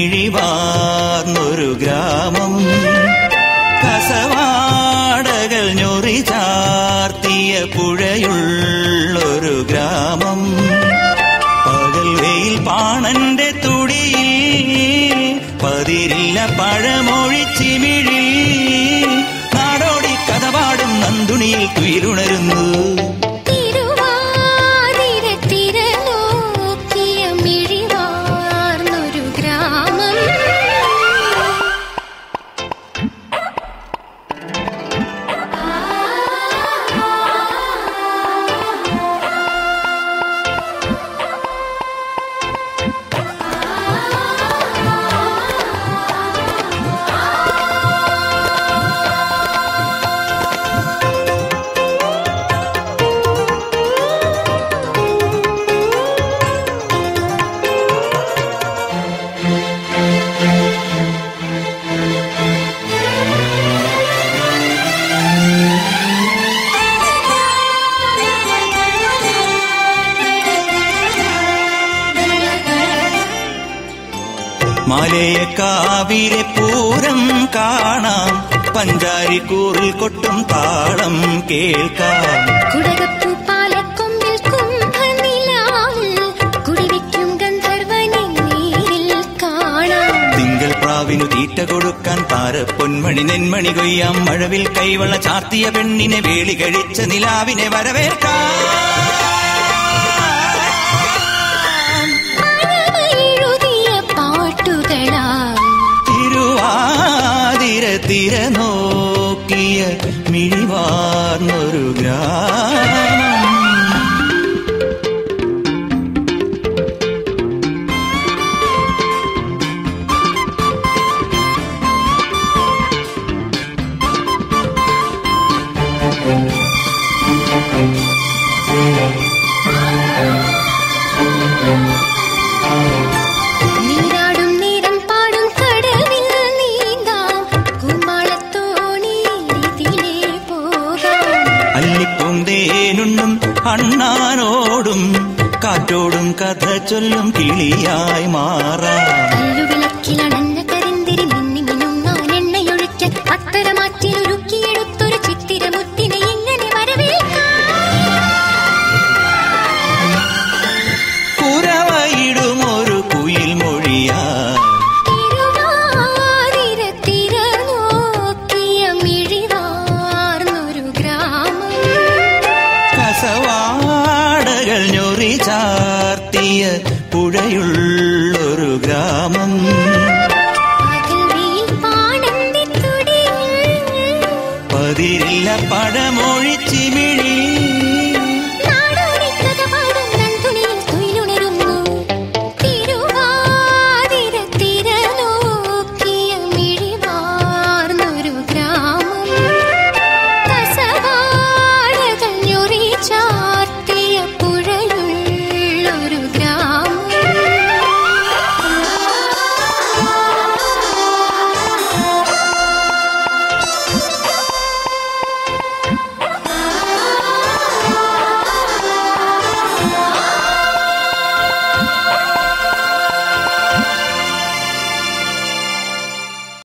മിഴിവാർന്നൊരു ഗ്രാമം. കസവാടകൾ ഞൊറി ചാർത്തിയ പുഴയുള്ളൊരു ഗ്രാമം. പകൽ വെയിൽ പാണന്റെ തുടിയിൽ പതിരില്ല പഴമൊഴിച്ചിമിഴി. നാടോടി കഥ പാടും നന്ദുണിയിൽ തുയിലുണരുന്നു. മലയക്കാവിലെ പൂരം കാണാം. പഞ്ചാരിക്കൂറിൽ കൊട്ടും താളം കേൾക്കാം. കുടകപ്പൂ പാലക്കൊമ്പിൽ കുംഭനിലാവിൽ കുടിവെക്കും ഗന്ധർവനെ നേരിൽ കാണാം. തിങ്കൾ പ്രാവിനു തീറ്റ കൊടുക്കാൻ താരപ്പൊന്മണി നെന്മണി കൊയ്യാം. മഴവിൽ കൈവള ചാർത്തിയ പെണ്ണിനെ വേളി കഴിച്ച നിലാവിനെ വരവേൽക്കാം. തിരുവാതിര തിര നോക്കിയ മിഴിവാർന്നൊരു ഗ്രാമം. അല്ലിപ്പൂന്തേനുണ്ണും അണ്ണാനോടും കാറ്റോടും കഥ ചൊല്ലും കിളിയായി മാറാം. കല്ലുവിളക്കിലണഞ്ഞ കരിന്തിരി മിന്നി മിനുങ്ങാൻ എണ്ണയൊഴിക്കാൻ അത്തരമാറ്റിലൊരുക്കിയെടുത്തൊരു ചിത്തിരമുത്തിനെ എങ്ങനെ വരവേൽക്കാം. കുരവയിടുമൊരു കുയിൽ മൊഴിയാ. തിരുവാതിര തിര നോക്കിയ മിഴിവാർന്നൊരു ഗ്രാമം. കസവാടകൾ ഞൊറി ചാർത്തിയ പുഴയുള്ളൊരു ഗ്രാമം. പതിരില്ല പഴമൊഴി